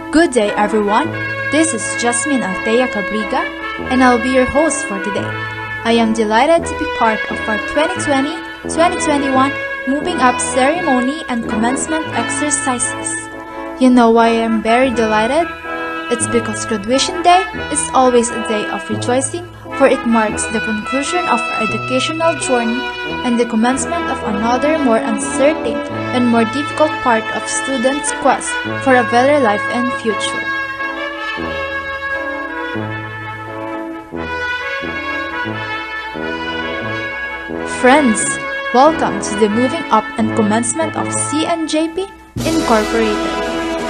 Good day everyone, this is Jasmine Althea Cabriga and I'll be your host for today. I am delighted to be part of our 2020-2021 Moving Up ceremony and commencement exercises. You know why I am very delighted? It's because graduation day is always a day of rejoicing, for it marks the conclusion of our educational journey and the commencement of another more uncertain and more difficult part of students' quest for a better life and future. Friends, welcome to the Moving Up and Commencement of CNJP Incorporated.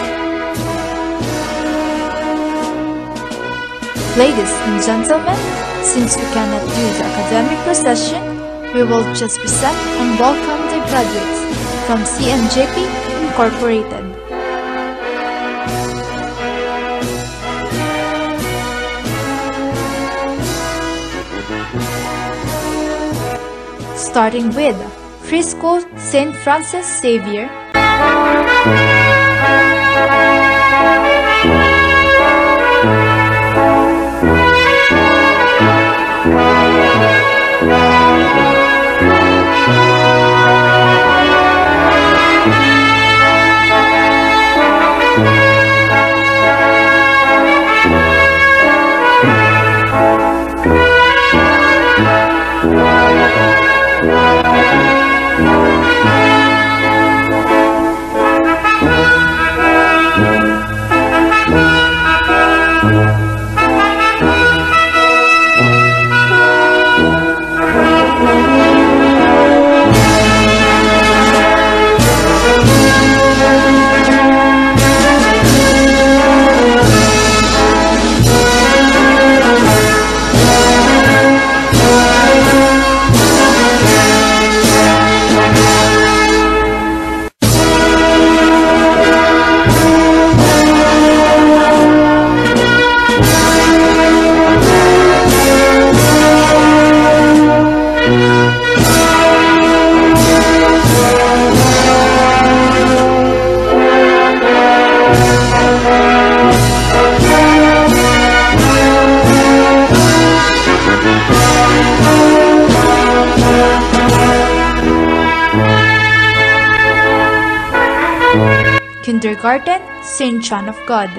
Ladies and gentlemen, since we cannot do the academic procession, we will just present and welcome the graduates from CNJP Incorporated. Starting with Free School St. Francis Xavier, Kindergarten St. John of God,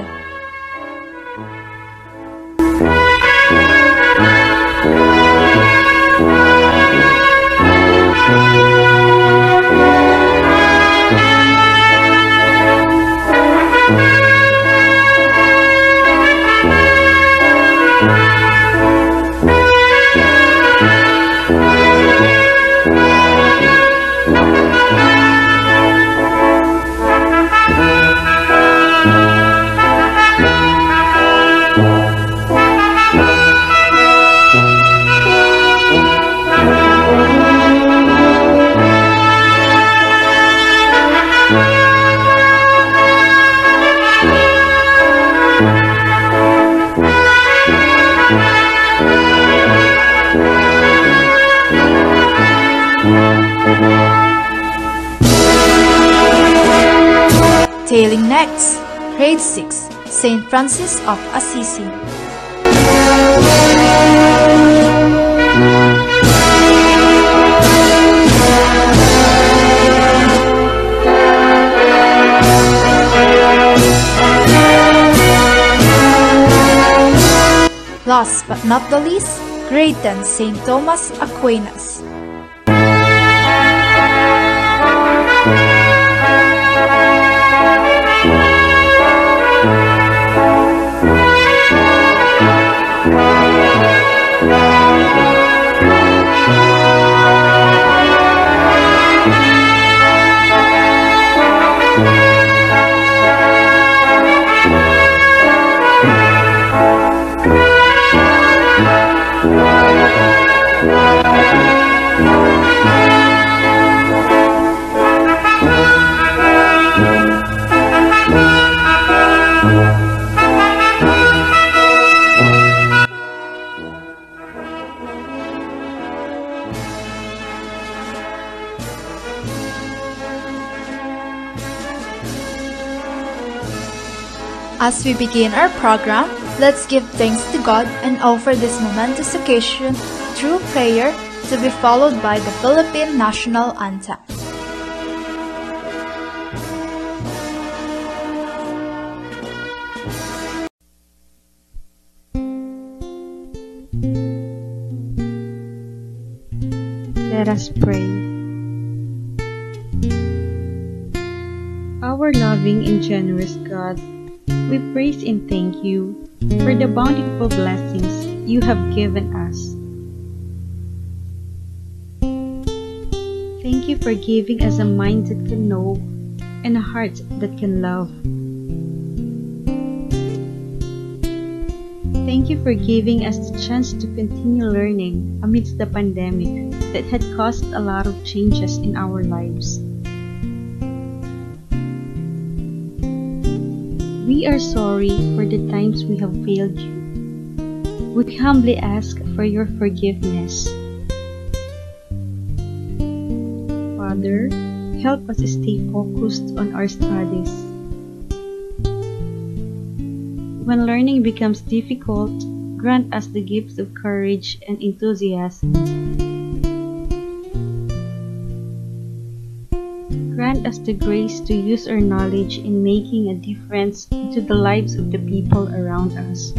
Tailing next, Grade 6, St. Francis of Assisi. Last but not the least, Grade 10, St. Thomas Aquinas. As we begin our program, let's give thanks to God and offer this momentous occasion through prayer to be followed by the Philippine National Anthem. Let us pray. Our loving and generous God, we praise and thank you for the bountiful blessings you have given us. Thank you for giving us a mind that can know and a heart that can love. Thank you for giving us the chance to continue learning amidst the pandemic that had caused a lot of changes in our lives. We are sorry for the times we have failed you. We humbly ask for your forgiveness. Father, help us stay focused on our studies. When learning becomes difficult, grant us the gifts of courage and enthusiasm. Grant us the grace to use our knowledge in making a difference to the lives of the people around us.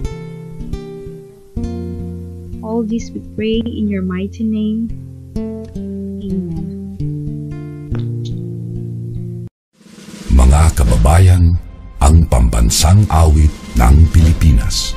All this we pray in your mighty name. Amen. Mga kababayan, ang pambansang awit ng Pilipinas.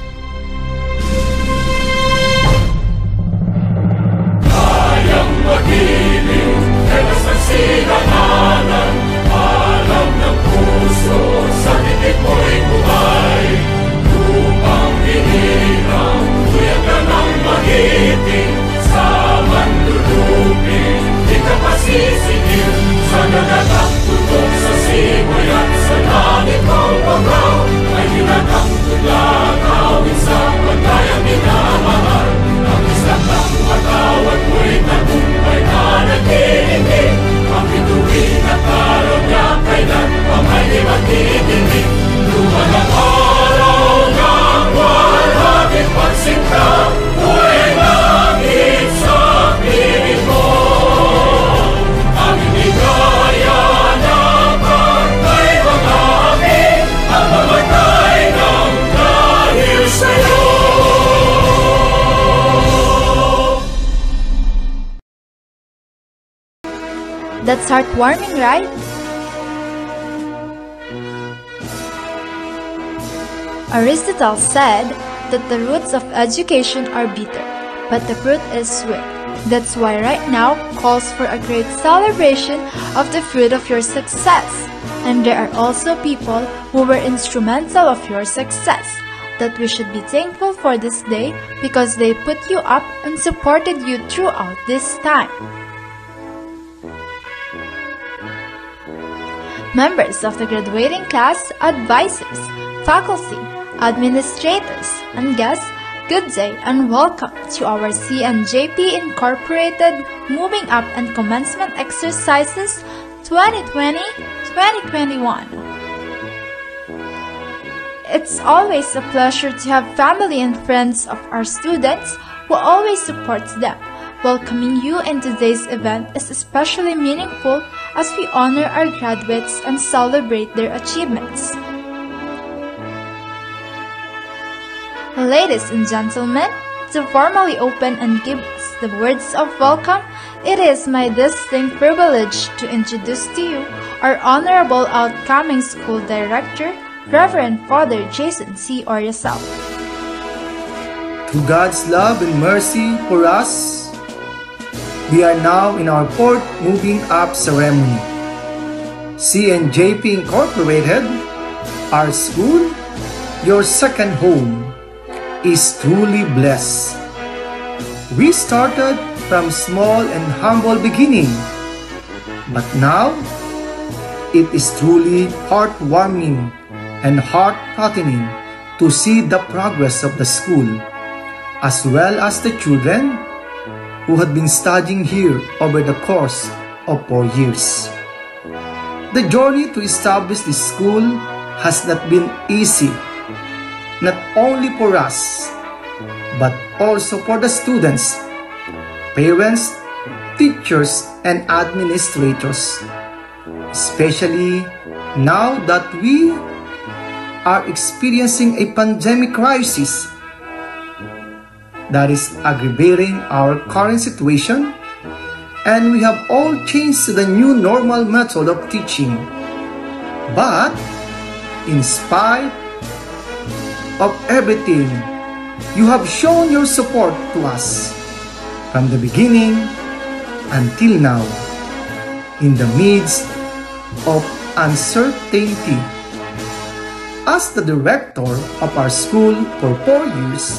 Kayang magiliw, elas ang sinangalan, alam ng puso, sa titik mo'y buhay. Lupang hinirang, tuyag ka ng magiting, sa manlulupin, di ka pasisingil, sa nagatang tutok sa simoy at sa langit mong pagaw, ay ginatang tulakawin sa pagkayang minamahal. Ang isang ng matawad mo'y tagumpay na nag-iingin, ang bituin at araw niya kailan pa may di magtitingin. Luman ang araw ng walhati pagsinta, buhay langit sa piling mo. Ang hindi kaya na pagkay mga amin, ang mamatay ng dahil sa'yo. That's heartwarming, right? Aristotle said that the roots of education are bitter, but the fruit is sweet. That's why right now calls for a great celebration of the fruit of your success. And there are also people who were instrumental of your success that we should be thankful for this day because they put you up and supported you throughout this time. Members of the graduating class, advisors, faculty, administrators, and guests, good day and welcome to our CNJP Incorporated Moving Up and Commencement Exercises 2020-2021. It's always a pleasure to have family and friends of our students who always supports them. Welcoming you in today's event is especially meaningful as we honor our graduates and celebrate their achievements. Ladies and gentlemen, to formally open and give us the words of welcome, it is my distinct privilege to introduce to you our Honorable Outcoming School Director, Reverend Father Jason C. Oryasal. Through God's love and mercy for us, we are now in our fourth moving up ceremony. CNJP Incorporated, our school, your second home, is truly blessed. We started from small and humble beginning, but now it is truly heartwarming and heart-fattening to see the progress of the school, as well as the children who had been studying here over the course of 4 years. The journey to establish this school has not been easy, not only for us, but also for the students, parents, teachers, and administrators, especially now that we are experiencing a pandemic crisis that is aggravating our current situation, and we have all changed to the new normal method of teaching. But in spite of everything, you have shown your support to us from the beginning until now, in the midst of uncertainty. As the director of our school for 4 years,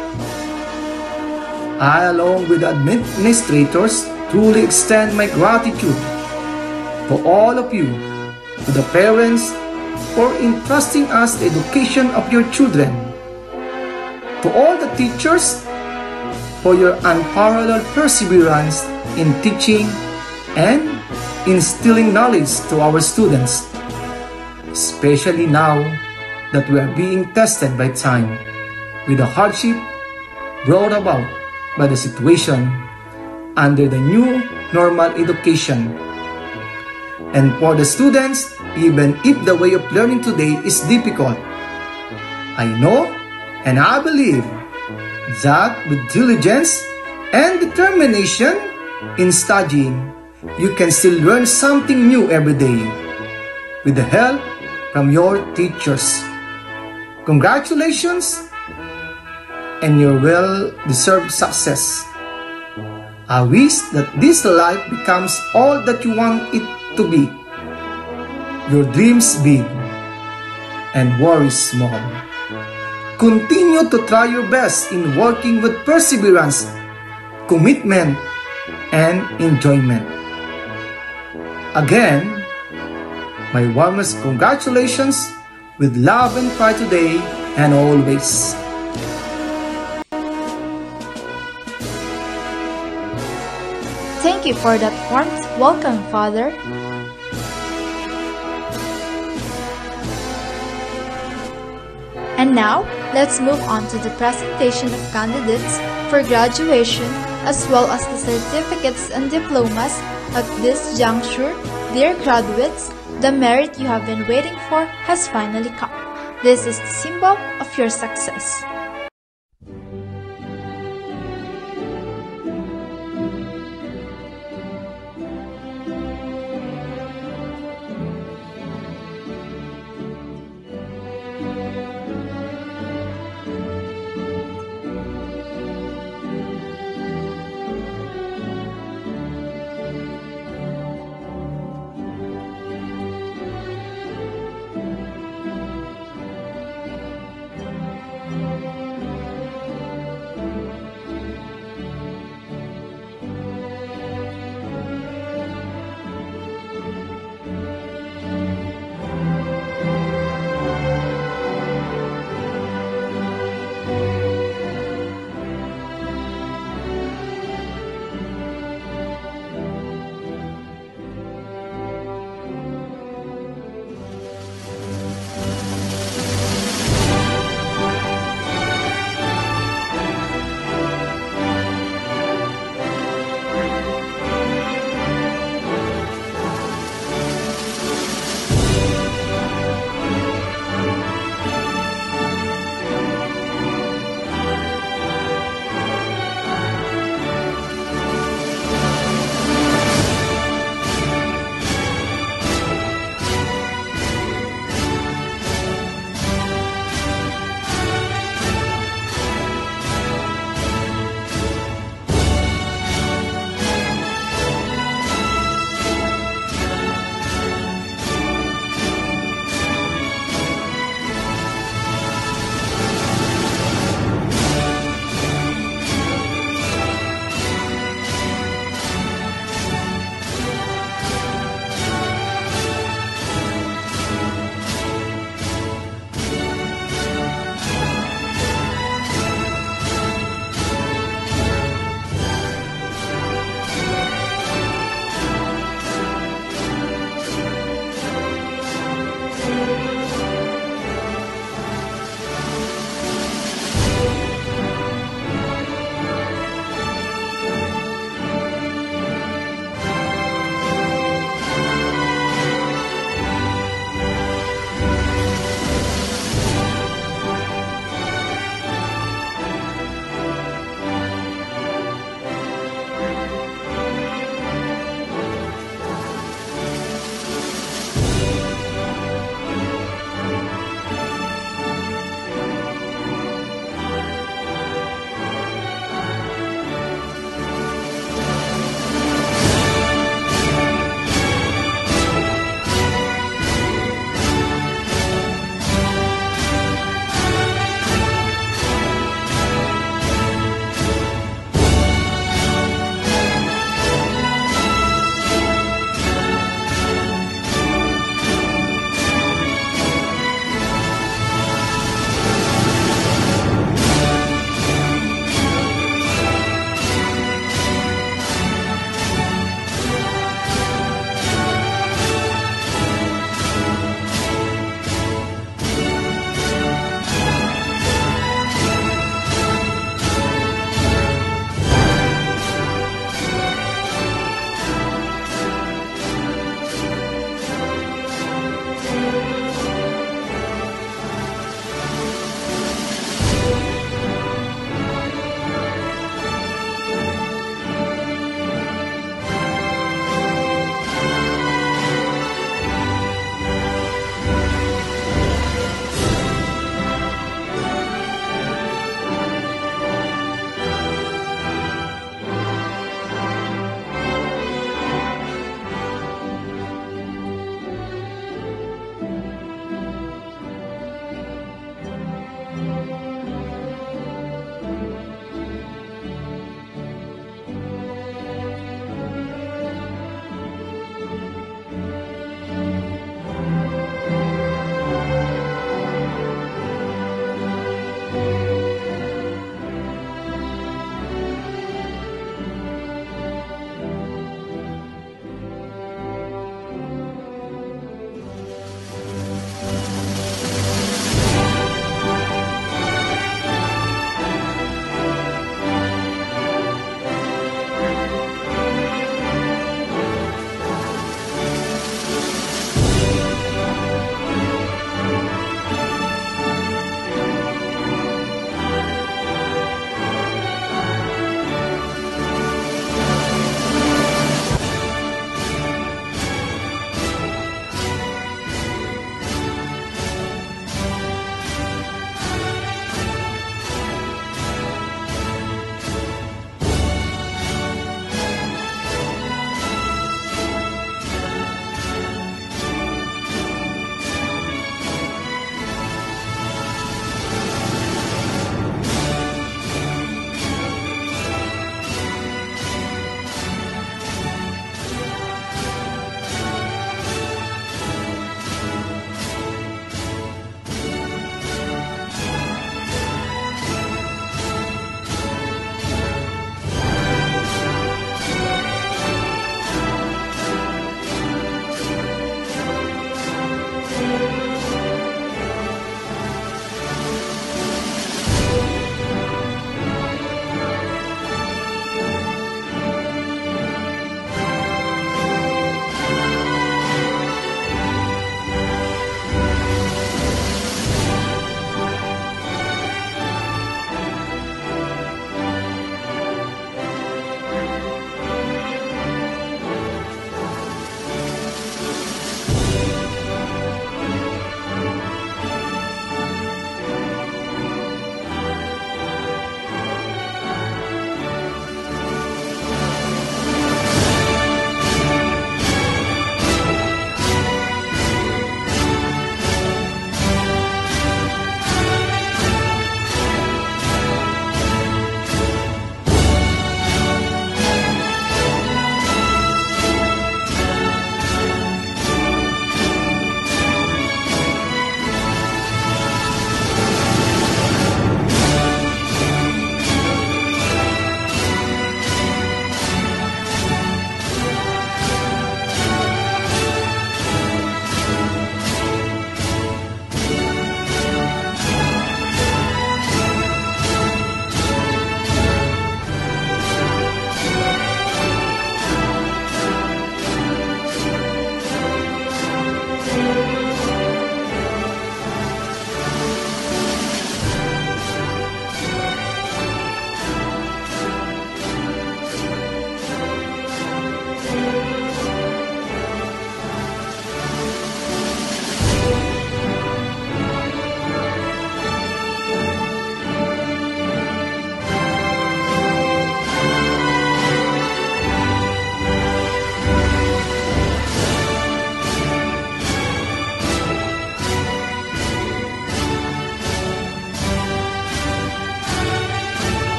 I, along with the administrators, truly extend my gratitude to all of you, to the parents, for entrusting us the education of your children, to all the teachers, for your unparalleled perseverance in teaching and instilling knowledge to our students, especially now that we are being tested by time with the hardship brought about by the situation under the new normal education. And for the students, even if the way of learning today is difficult, I know and I believe that with diligence and determination in studying, you can still learn something new every day with the help from your teachers. Congratulations and your well-deserved success. I wish that this life becomes all that you want it to be. Your dreams big and worries small. Continue to try your best in working with perseverance, commitment, and enjoyment. Again, my warmest congratulations with love and pride today and always. Thank you for that warm welcome, Father. And now, let's move on to the presentation of candidates for graduation as well as the certificates and diplomas. At this juncture, dear graduates, the merit you have been waiting for has finally come. This is the symbol of your success.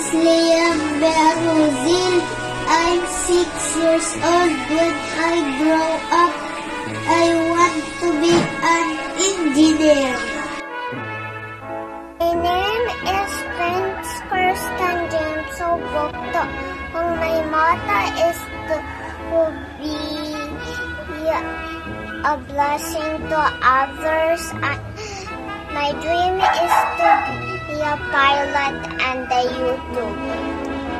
Liam Beruzil. I'm 6 years old. When I grow up, I want to be an engineer. My name is Prince Kirsten James Obokto. My motto is to be a blessing to others. My dream is to be a pilot and a YouTuber.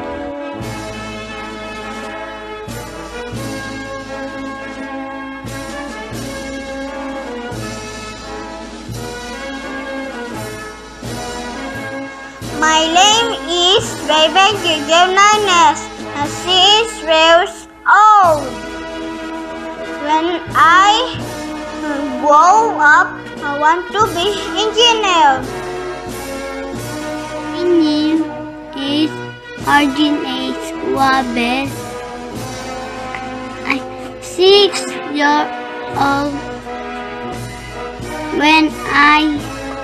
My name is Raven Gideonanes. She is 3 years old. When I grow up, I want to be engineer. My name is Arjun H. Wabes. I'm 6 years old. When I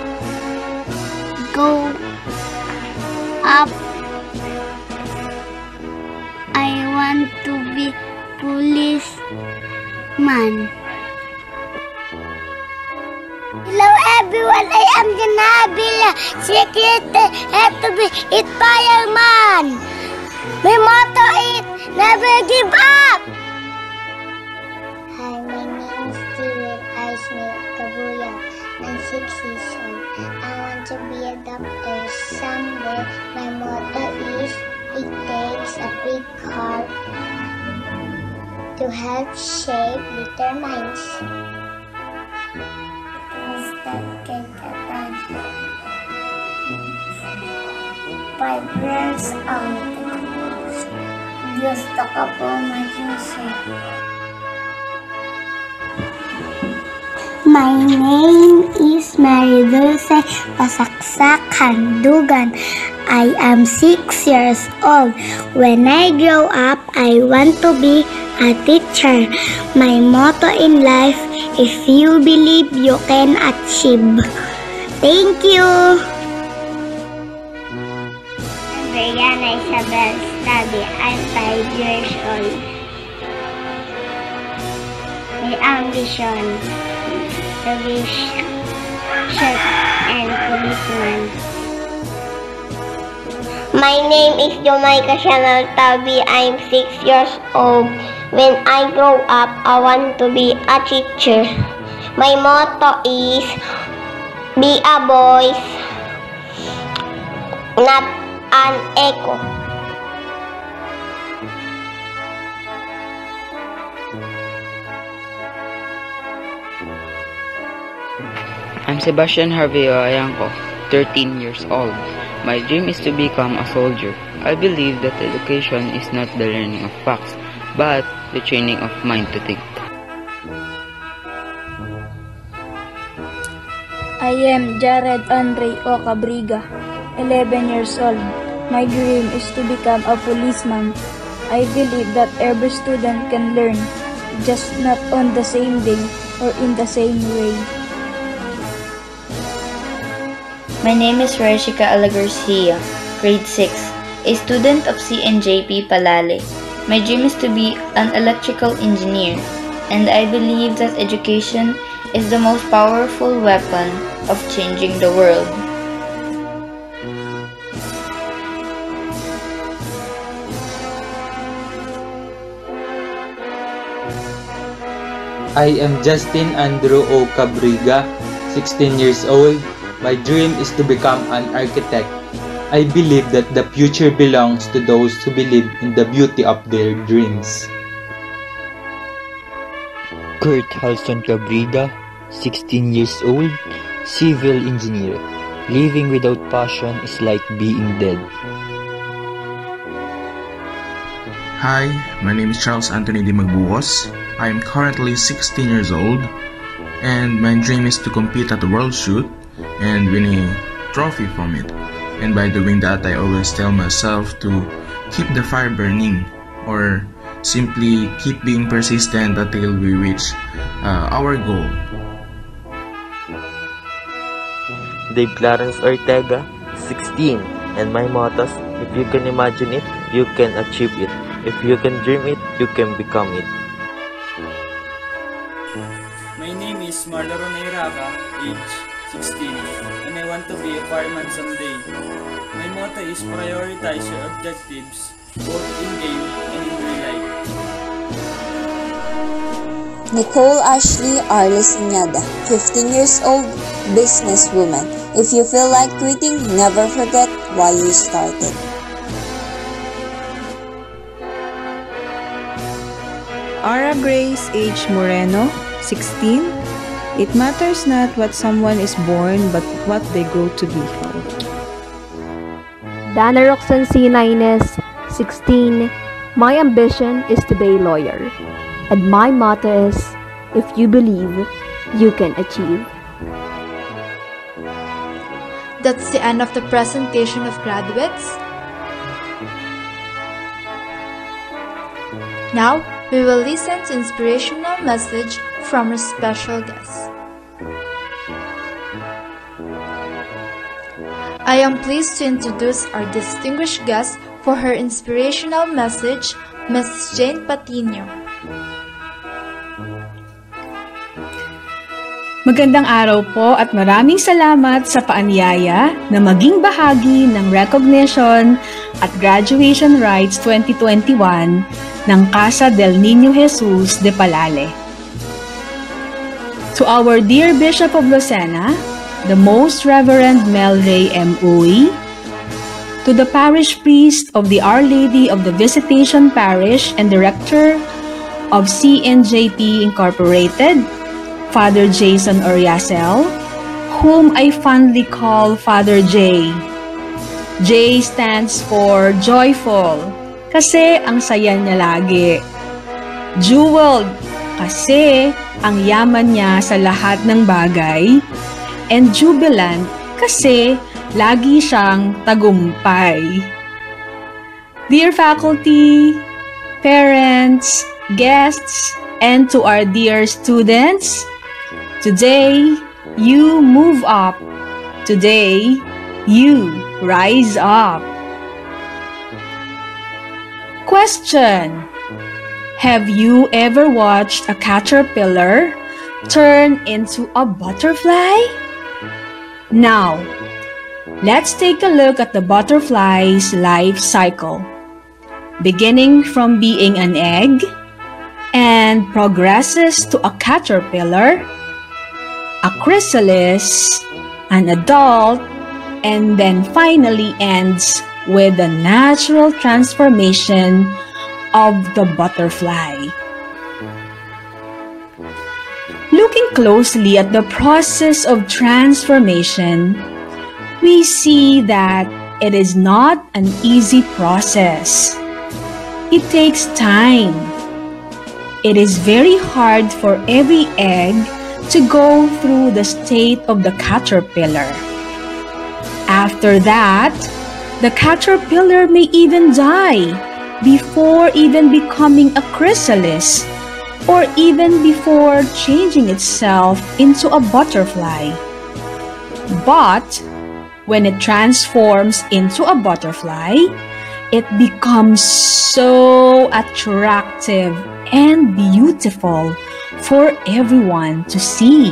go up, I want to be policeman. Hello everyone, I am Janabila. Secret have to be it fireman. My motto is never give up. Hi, my name is Steven Aisme Kabuya. I'm 6 years old. I want to be a doctor someday. My motto is it takes a big heart to help shape little minds. Five years old. Gusto ko po mag-music. My name is Mary Dulce Pasaksak Handugan. I am 6 years old. When I grow up, I want to be a teacher. My motto in life, if you believe, you can achieve. Thank you! Brianna Isabel Stabi. I'm 5 years old. My ambition to be chef and policeman. My name is Jamaica Chanel Tabi. I'm 6 years old. When I grow up, I want to be a teacher. My motto is be a voice, not an echo. I'm Sebastian Harvey Ayanko, 13 years old. My dream is to become a soldier. I believe that education is not the learning of facts, but the training of mind to think. I am Jared Andre O. Cabriga, 11 years old. My dream is to become a policeman. I believe that every student can learn, just not on the same day or in the same way. My name is Reshika Alagarcia, grade 6, a student of CNJP Palale. My dream is to be an electrical engineer, and I believe that education is the most powerful weapon of changing the world. I am Justin Andrew O. Cabriga, 16 years old. My dream is to become an architect. I believe that the future belongs to those who believe in the beauty of their dreams. Kurt Halston Cabriga, 16 years old, civil engineer. Living without passion is like being dead. Hi, my name is Charles Anthony D. Magbuos. I am currently 16 years old, and my dream is to compete at the World Shoot and win a trophy from it. And by doing that, I always tell myself to keep the fire burning, or simply keep being persistent until we reach our goal. Dave Clarence Ortega, 16, and my motto If you can imagine it, you can achieve it. If you can dream it, you can become it. My name is Marlon Iraga, age 16, and I want to be a fireman someday. My motto is prioritize your objectives, both in game and in real life. Nicole Ashley Arlesinada, 15 years old, businesswoman. If you feel like quitting, never forget why you started. Ara Grace H. Moreno, 16. It matters not what someone is born, but what they grow to be. Dana Roxanne C. Nines, 16. My ambition is to be a lawyer. And my motto is, if you believe, you can achieve. That's the end of the presentation of graduates. Now, we will listen to inspirational message from our special guest. I am pleased to introduce our distinguished guest for her inspirational message, Ms. Jane Patino. Magandang araw po at maraming salamat sa paanyaya na maging bahagi ng recognition at graduation rites 2021 ng Casa del Niño Jesus de Palale. To our dear Bishop of Lucena, the Most Reverend Mel Ray M. Uy, to the parish priest of the Our Lady of the Visitation Parish and director of CNJP Incorporated, Father Jason Oriasel, whom I fondly call Father J. J stands for joyful, kasi ang saya niya lagi. Jeweled, kasi ang yaman niya sa lahat ng bagay. And jubilant, kasi lagi siyang tagumpay. Dear faculty, parents, guests, and to our dear students, today, you move up. Today, you rise up. Question: have you ever watched a caterpillar turn into a butterfly? Now, let's take a look at the butterfly's life cycle. Beginning from being an egg, and progresses to a caterpillar, a chrysalis, an adult, and then finally ends with the natural transformation of the butterfly. Looking closely at the process of transformation, we see that it is not an easy process. It takes time. It is very hard for every egg to go through the state of the caterpillar. After that, the caterpillar may even die before even becoming a chrysalis, or even before changing itself into a butterfly. But when it transforms into a butterfly, it becomes so attractive and beautiful for everyone to see.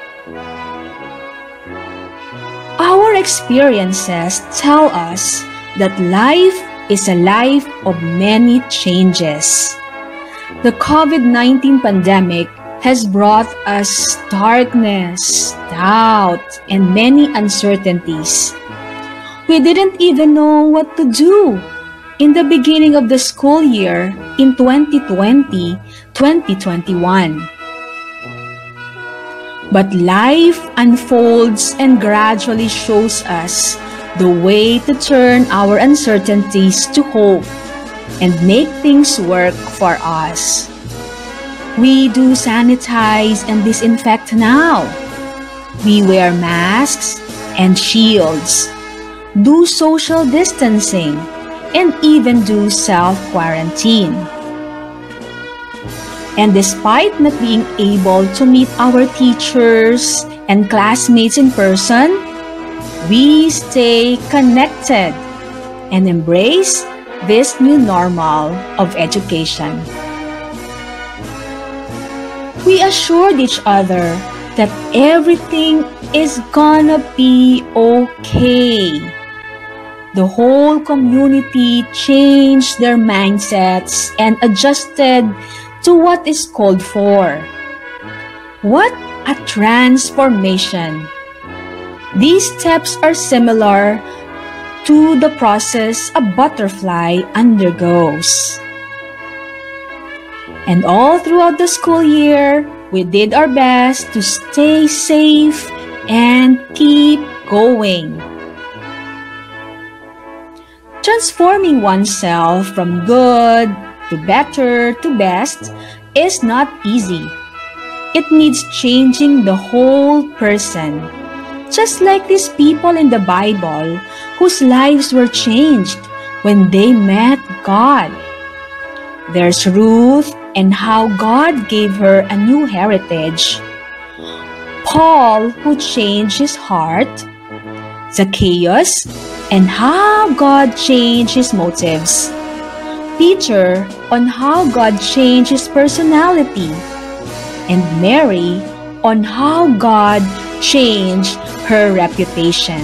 Our experiences tell us that life is a life of many changes. The COVID-19 pandemic has brought us darkness, doubt, and many uncertainties. We didn't even know what to do in the beginning of the school year in 2020-2021. But life unfolds and gradually shows us the way to turn our uncertainties to hope and make things work for us. We do sanitize and disinfect now. We wear masks and shields, do social distancing, and even do self-quarantine. And despite not being able to meet our teachers and classmates in person, we stay connected and embrace this new normal of education. We assured each other that everything is gonna be okay. The whole community changed their mindsets and adjusted to what is called for. What a transformation! These steps are similar to the process a butterfly undergoes. And all throughout the school year, we did our best to stay safe and keep going. Transforming oneself from good to better to best is not easy. It needs changing the whole person. Just like these people in the Bible whose lives were changed when they met God. There's Ruth and how God gave her a new heritage. Paul, who changed his heart. Zacchaeus, and how God changed his motives. Peter, on how God changed his personality. And Mary, on how God changed her reputation.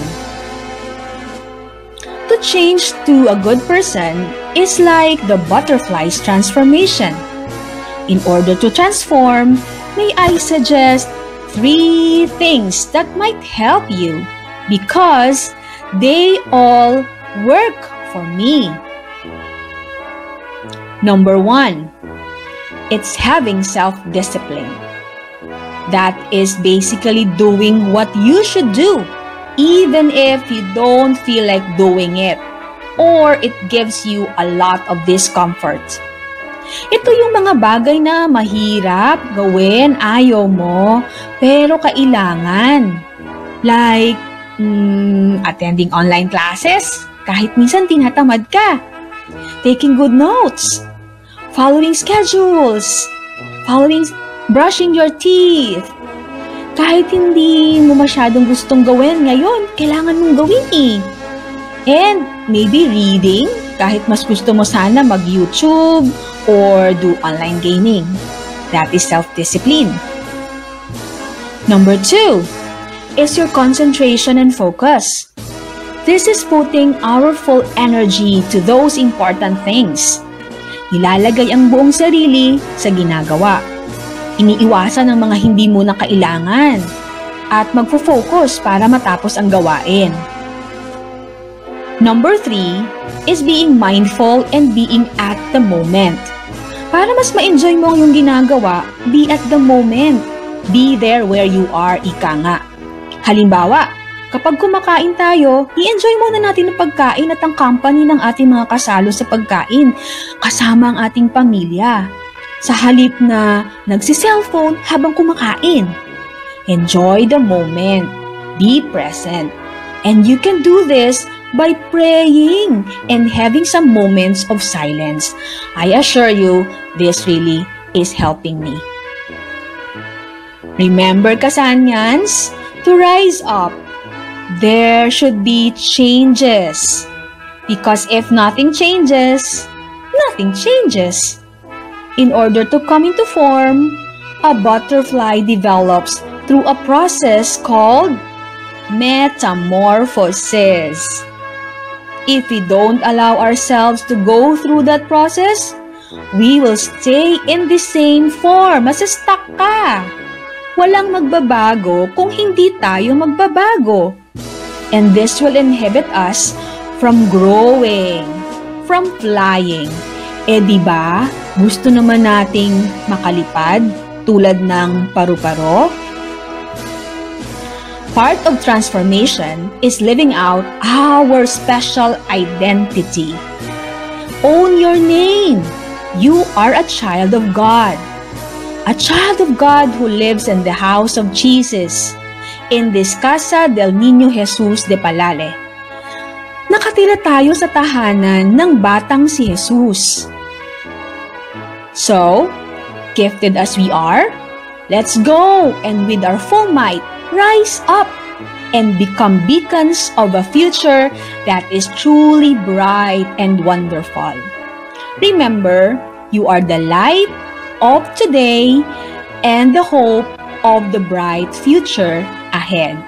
To change to a good person is like the butterfly's transformation. In order to transform, may I suggest 3 things that might help you because they all work for me. Number 1, it's having self-discipline. That is basically doing what you should do, even if you don't feel like doing it, or it gives you a lot of discomfort. Ito yung mga bagay na mahirap gawin, ayaw mo, pero kailangan. Like, attending online classes, kahit minsan tinatamad ka. Taking good notes, following schedules, brushing your teeth. Kahit hindi mo masyadong gustong gawin ngayon, kailangan mong gawin eh. And maybe reading, kahit mas gusto mo sana mag-YouTube or do online gaming. That is self-discipline. Number 2 is your concentration and focus. This is putting our full energy to those important things. Ilalagay ang buong sarili sa ginagawa. Iniiwasan ang mga hindi mo na kailangan at magfo-focus para matapos ang gawain. Number 3 is being mindful and being at the moment. Para mas ma-enjoy mo ang iyong ginagawa, be at the moment. Be there where you are, ika nga. Halimbawa, kapag kumakain tayo, i-enjoy muna natin ang pagkain at ang company ng ating mga kasalo sa pagkain, kasama ang ating pamilya. Sa halip na nagsi-cellphone habang kumakain. Enjoy the moment. Be present. And you can do this by praying and having some moments of silence. I assure you, this really is helping me. Remember, Kasanyans, to rise up. There should be changes. Because if nothing changes, nothing changes. In order to come into form, a butterfly develops through a process called metamorphosis. If we don't allow ourselves to go through that process, we will stay in the same form. Masa-stuck ka. Walang magbabago kung hindi tayo magbabago. And this will inhibit us from growing, from flying. Eh diba, gusto naman nating makalipad tulad ng paru-paro? Part of transformation is living out our special identity. Own your name. You are a child of God. A child of God who lives in the house of Jesus, in this Casa del Niño Jesus de Palale. Nakatira tayo sa tahanan ng batang si Jesus. So, gifted as we are, let's go and with our full might, rise up. and become beacons of a future that is truly bright and wonderful. Remember, you are the light of today and the hope of the bright future ahead.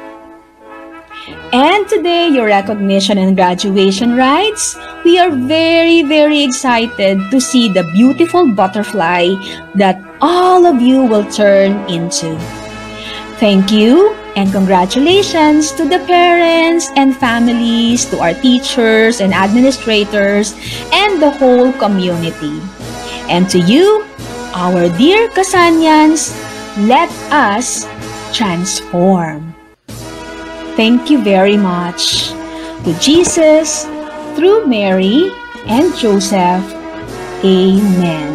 And today, your recognition and graduation rites, we are very excited to see the beautiful butterfly that all of you will turn into. Thank you and congratulations to the parents and families, to our teachers and administrators, and the whole community. And to you, our dear Kasanyans, let us transform. Thank you very much. To Jesus, through Mary and Joseph. Amen.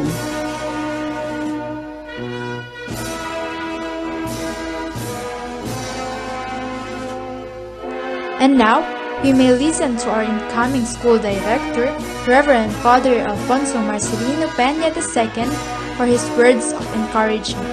And now, we may listen to our incoming school director, Reverend Father Alfonso Marcelino Peña II, for his words of encouragement.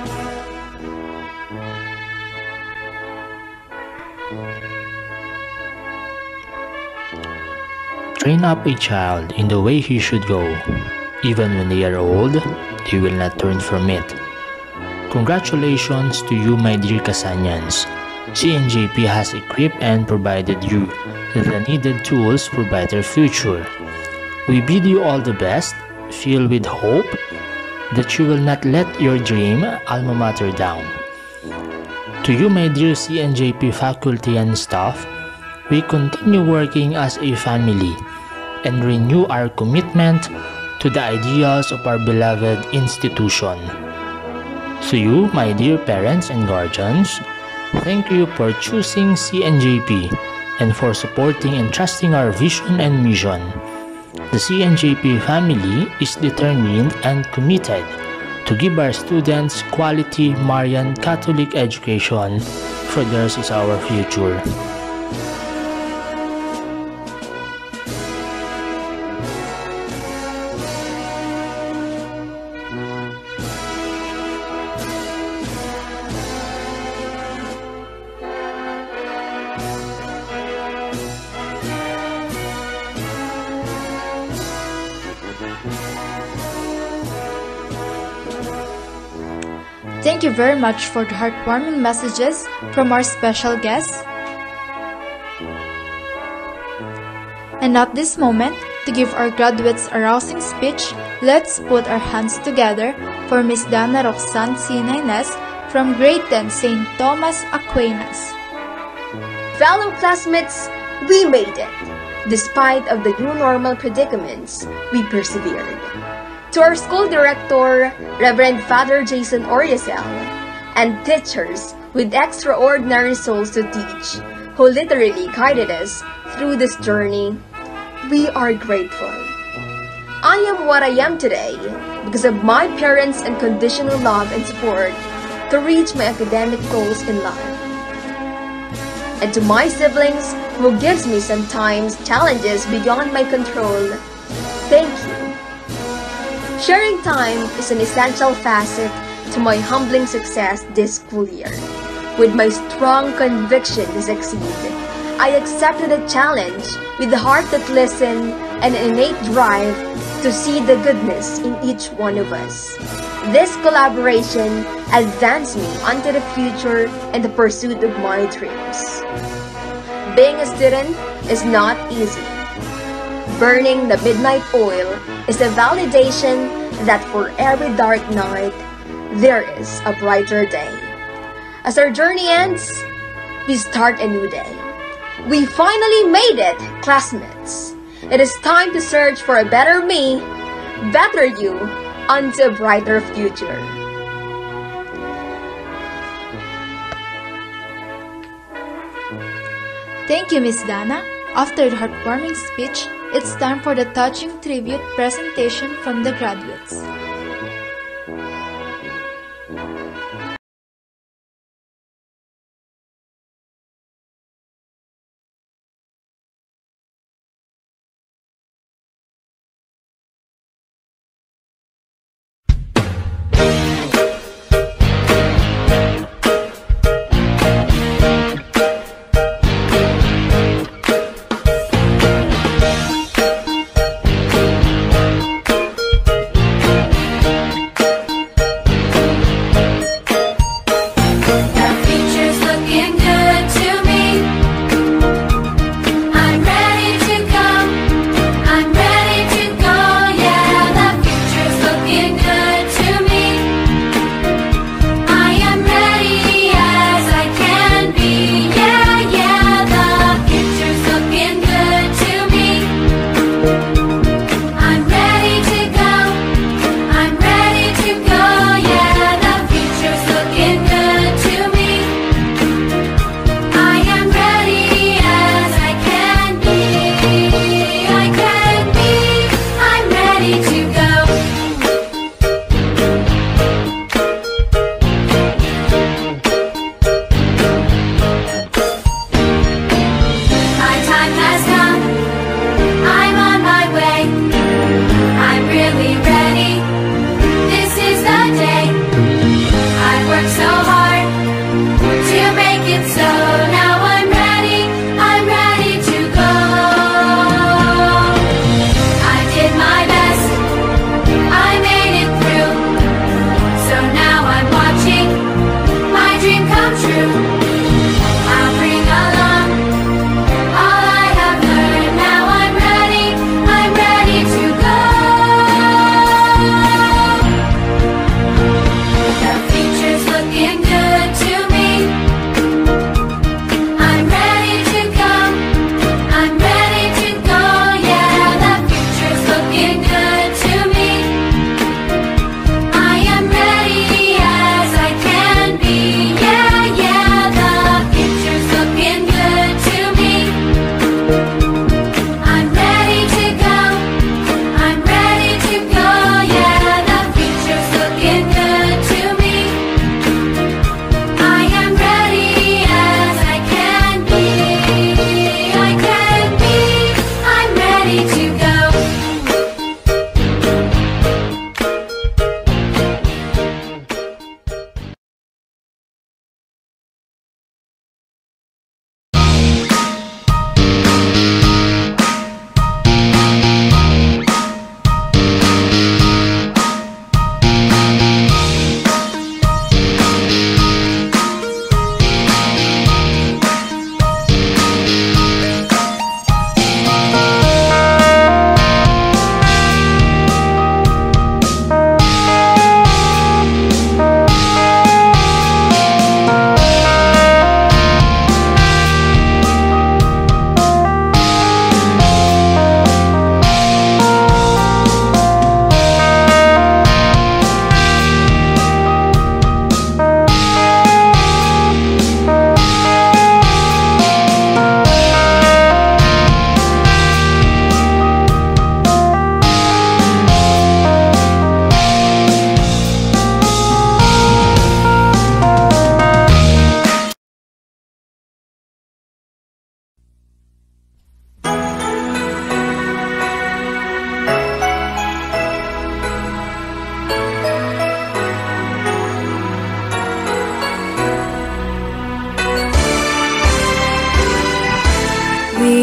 Train up a child in the way he should go. Even when they are old, they will not turn from it. Congratulations to you, my dear Kasanyans. CNJP has equipped and provided you with the needed tools for a better future. We bid you all the best, filled with hope that you will not let your dream alma mater down. To you, my dear CNJP faculty and staff, we continue working as a family and renew our commitment to the ideals of our beloved institution. To you, my dear parents and guardians, thank you for choosing CNJP and for supporting and trusting our vision and mission. The CNJP family is determined and committed to give our students quality Marian Catholic education, for theirs is our future. Thank you very much for the heartwarming messages from our special guests. And at this moment, to give our graduates a rousing speech, let's put our hands together for Miss Dana Roxanne C. Nines from Grade 10 St. Thomas Aquinas. Fellow classmates, we made it. Despite of the new normal predicaments, we persevered. To our school director, Reverend Father Jason Oriasel, and teachers with extraordinary souls to teach, who literally guided us through this journey, we are grateful. I am what I am today because of my parents' unconditional love and support to reach my academic goals in life. And to my siblings who gives me sometimes challenges beyond my control, thank you. Sharing time is an essential facet to my humbling success this school year. With my strong conviction to succeed, I accepted the challenge with a heart that listened and an innate drive to see the goodness in each one of us. This collaboration advanced me onto the future and the pursuit of my dreams. Being a student is not easy. Burning the midnight oil is a validation that for every dark night, there is a brighter day. As our journey ends, we start a new day. We finally made it, classmates. It is time to search for a better me, better you, onto a brighter future. Thank you, Miss Dana. After the heartwarming speech, it's time for the touching tribute presentation from the graduates.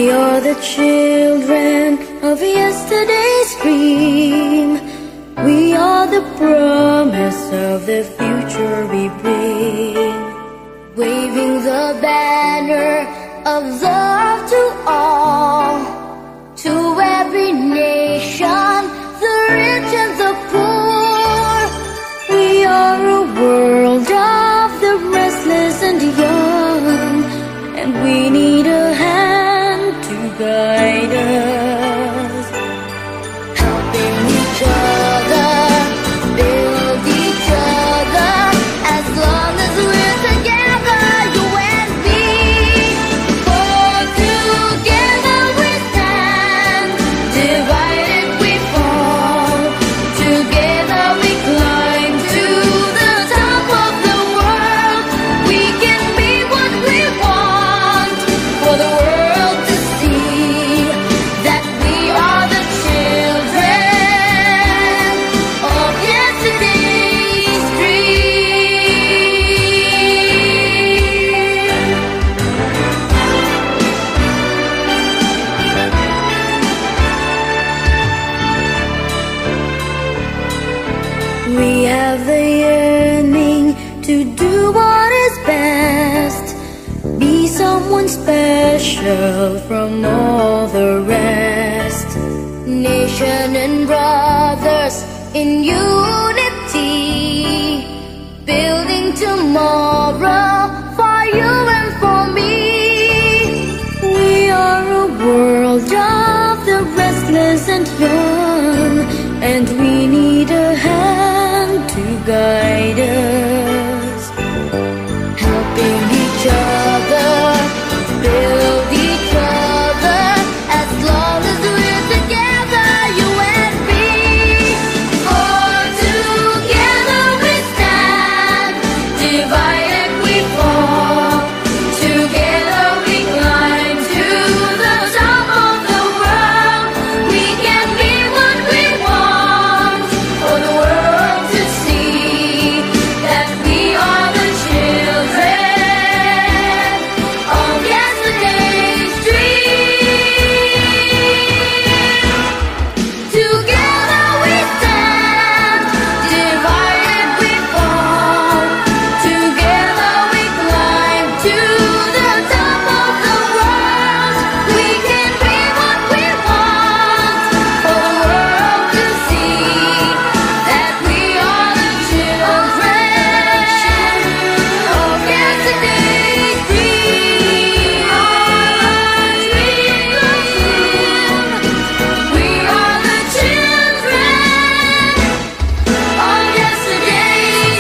We are the children of yesterday's dream. We are the promise of the future we bring. Waving the banner of love to all, to every nation, the rich and the poor. We are a world of the restless and young, and we need a hand to guide us, helping each other, build each other, as long as we're together, you and me. For together we stand, divided we fall, together we climb to the top of the world. We can be what we want, for the world to see that we are the children of yesterday's dream. We have the yearning to do what is best, be someone special from all the rest. Nation and brothers in unity, building tomorrow for you and for me. We are a world of the restless and young, and we need a hand to guide us, helping each other, build each other, as long as we're together, you and me. For together we stand, divided we fall, together we climb to the top of the world. We can be what we want, for the world to see that we are the children of yesterday's dream. Together we stand, divided we fall, together we climb to the top of the world. We can be what we want, for the world to see that we are the children of yesterday's dream. We are the children of yesterday's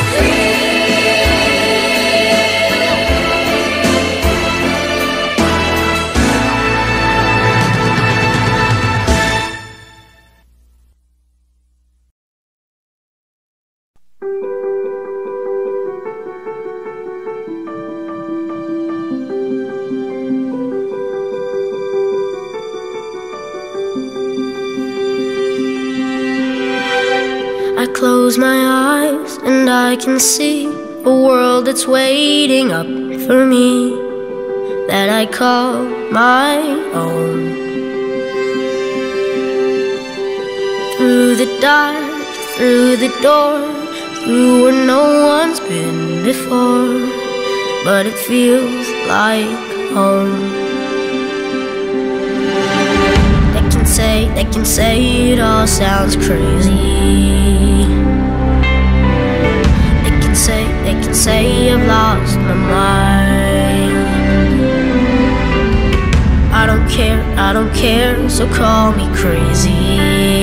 I close my eyes and I can see a world that's waiting up for me, that I call my own. Through the dark, through the door, through where no one's been before, but it feels like home. They can say it all sounds crazy. They can say I've lost my mind. I don't care, so call me crazy.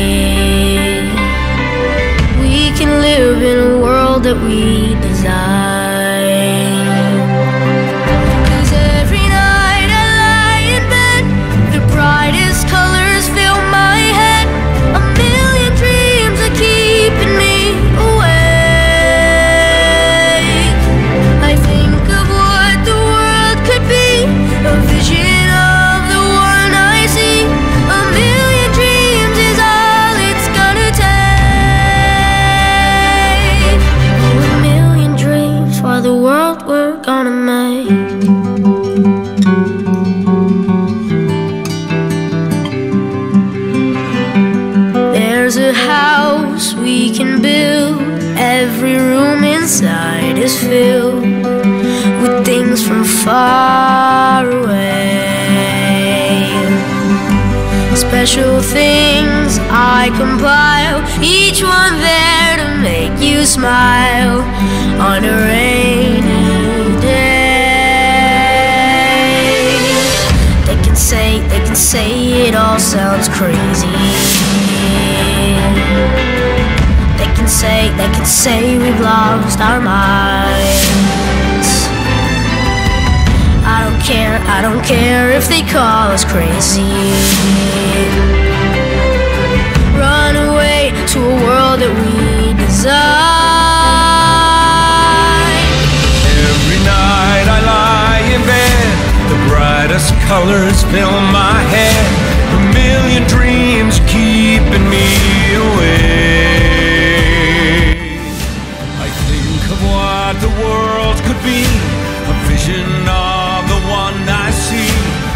We can live in a world that we design. 'Cause every night I lie in bed, the brightest colors fill my head. A million dreams are keeping me awake. I think of what the world could be, a vision of the one I see. A million dreams is all it's gonna take. A million far away. Special things I compile, each one there to make you smile on a rainy day. They can say it all sounds crazy. They can say we've lost our minds. I don't care if they call us crazy. Run away to a world that we design. Every night I lie in bed, the brightest colors fill my head, a million dreams keeping me awake. I think of what the world could be, a vision of the one I see.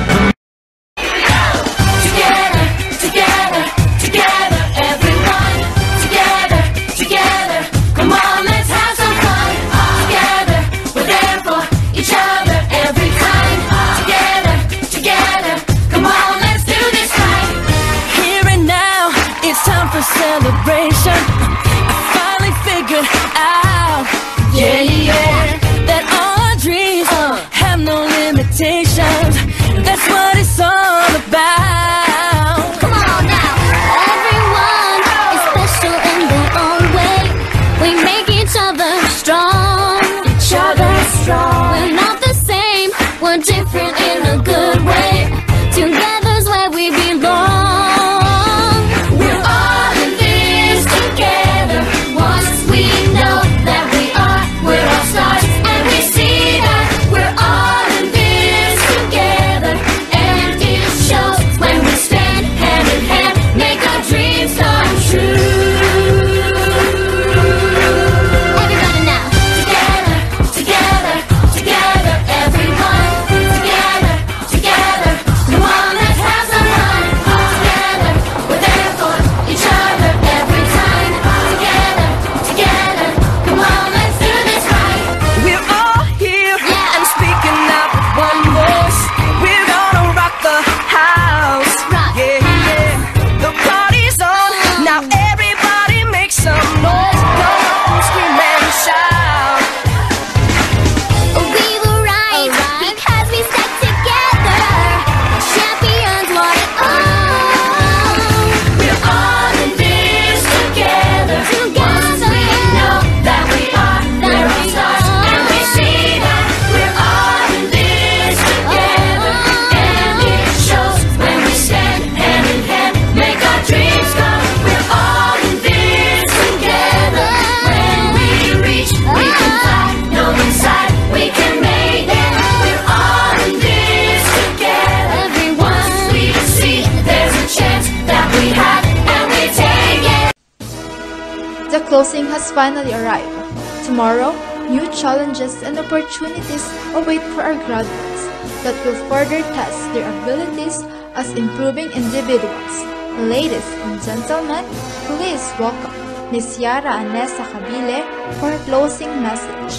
Celebration, I finally figured out, that all our dreams have no limitations. That's what it's all about. Come on now, everyone is special in their own way. We make each other strong. We're not the same, we're different in a good way. Together's where we belong. The closing has finally arrived. Tomorrow, new challenges and opportunities await for our graduates that will further test their abilities as improving individuals. Ladies and gentlemen, please welcome Ms. Yara Anessa Cabile for a closing message.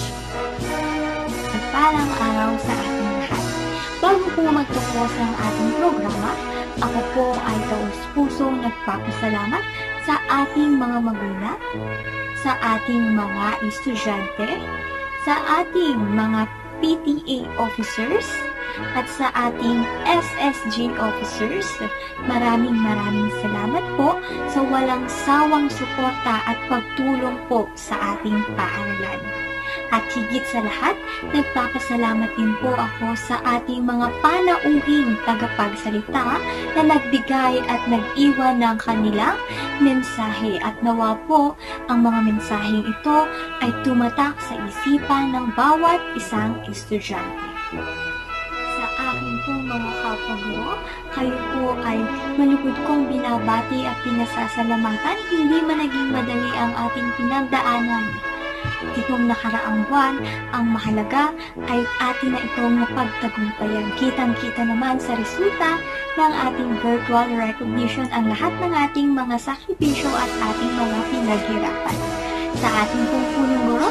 Magpalang araw sa ating lahat. Bago po magtapos ang ating programa, ako po ay taus-pusong nagpapasalamat sa ating mga magulang, sa ating mga estudyante, sa ating mga PTA officers, at sa ating SSG officers. Maraming salamat po sa walang sawang suporta at pagtulong po sa ating paaralan. At higit sa lahat, nagpapasalamat din po ako sa ating mga panauhing tagapagsalita na nagbigay at nag-iwan ng kanilang mensahe. At nawa po, ang mga mensaheng ito ay tumatak sa isipan ng bawat isang estudyante. Sa aking pong mga kapwa-guro, kayo po ay malugod kong binabati at pinasasalamatan. Hindi man naging madali ang ating pinagdaanan. Itong nakaraang buwan, ang mahalaga ay atin na itong napagtagumpayan. Kitang-kita naman sa resulta ng ating virtual recognition ang lahat ng ating mga sakripisyo at ating mga pinaghirapan. Sa ating pong punong guro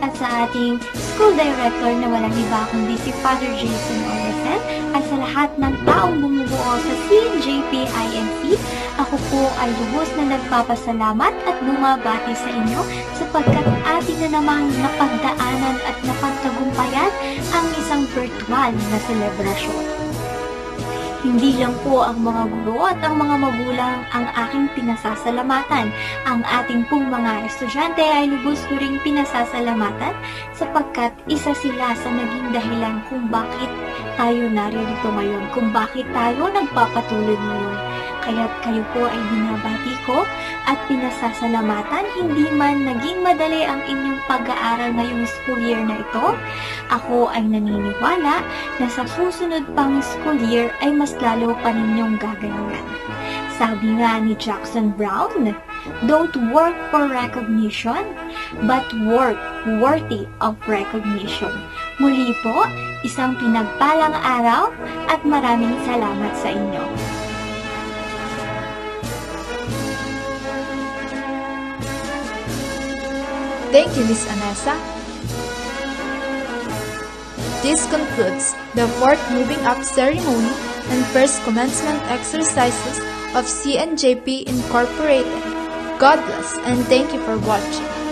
at sa ating school director na walang iba kundi si Father Jason Oresen, at sa lahat ng taong bumubuo sa CNJP INC, ako po ay lubos na nagpapasalamat at bumabati sa inyo sapagkat ating na namang napagdaanan at napagtagumpayan ang isang virtual na selebrasyon. Hindi lang po ang mga guro at ang mga magulang ang aking pinasasalamatan. Ang ating pong mga estudyante ay lubos ko ring pinasasalamatan sapagkat isa sila sa naging dahilan kung bakit tayo narito ngayon, kung bakit tayo nagpapatuloy ngayon. Kaya't kayo po ay binabati ko at pinasasalamatan. Hindi man naging madali ang inyong pag-aaral ngayong school year na ito, ako ay naniniwala na sa susunod pang school year ay mas lalo pa ninyong gagalingan. Sabi nga ni Jackson Brown, don't work for recognition, but work worthy of recognition. Muli po, isang pinagpalang araw at maraming salamat sa inyo. Thank you, Miss Anessa. This concludes the fourth moving up ceremony and first commencement exercises of CNJP Incorporated. God bless and thank you for watching.